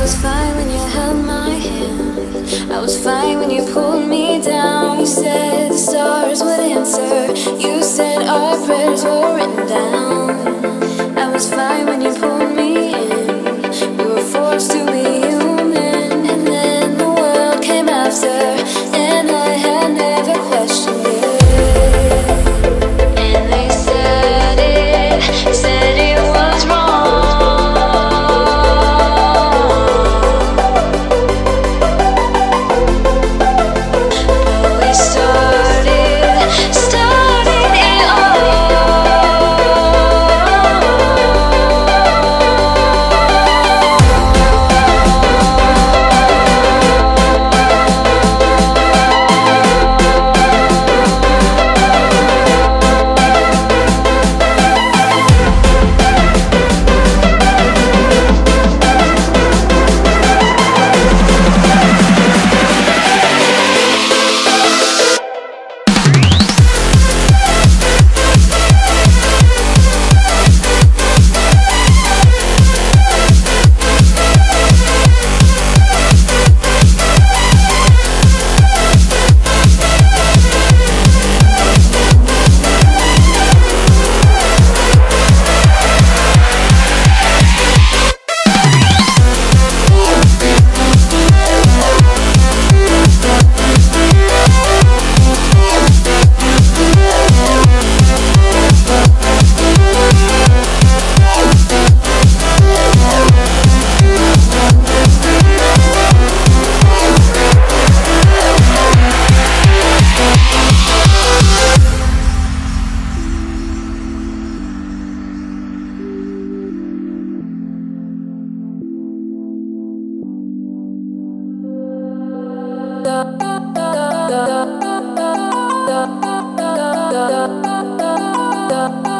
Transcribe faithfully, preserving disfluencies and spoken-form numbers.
was fine when you held my hand. I was fine when you pulled me down. You said the stars would answer. You said our prayers were written down. I was fine when you pulled me in. We were forced to be human. And then the world came after, and I had never questioned it. And they said it, said it was wrong. Da da da da da da da da da.